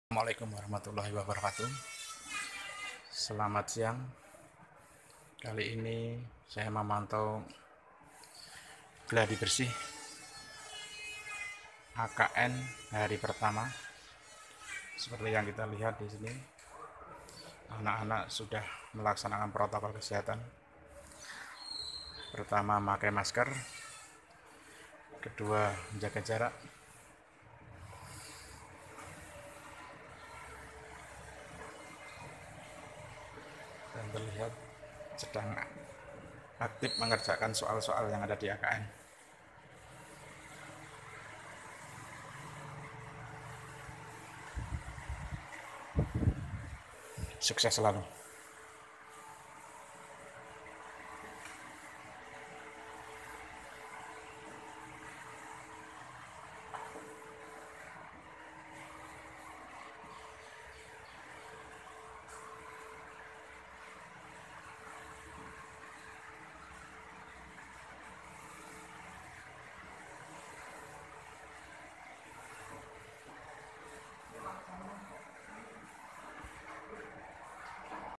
Assalamualaikum warahmatullahi wabarakatuh. Selamat siang. Kali ini saya memantau gladi bersih AKN hari pertama. Seperti yang kita lihat di sini, anak-anak sudah melaksanakan protokol kesehatan. Pertama, memakai masker. Kedua, menjaga jarak. Dan terlihat sedang aktif mengerjakan soal-soal yang ada di AKN. Sukses selalu.